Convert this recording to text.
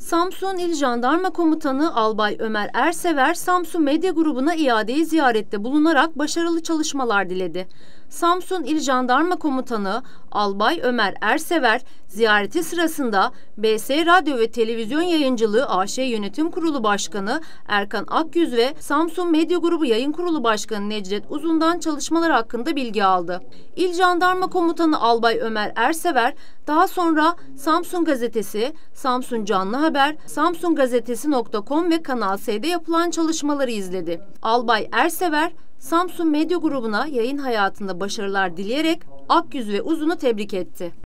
Samsun İl Jandarma Komutanı Albay Ömer Ersever, Samsun Medya Grubu'na iadeyi ziyarette bulunarak başarılı çalışmalar diledi. Samsun İl Jandarma Komutanı Albay Ömer Ersever, ziyareti sırasında BS Radyo ve Televizyon Yayıncılığı AŞ Yönetim Kurulu Başkanı Erkan Akyüz ve Samsun Medya Grubu Yayın Kurulu Başkanı Necdet Uzun'dan çalışmalar hakkında bilgi aldı. İl Jandarma Komutanı Albay Ömer Ersever, daha sonra Samsun Gazetesi, Samsun Canlı Haber, samsungazetesi.com ve Kanal S'de yapılan çalışmaları izledi. Albay Ersever, Samsun Medya Grubu'na yayın hayatında başarılar dileyerek Akyüz ve Uzun'u tebrik etti.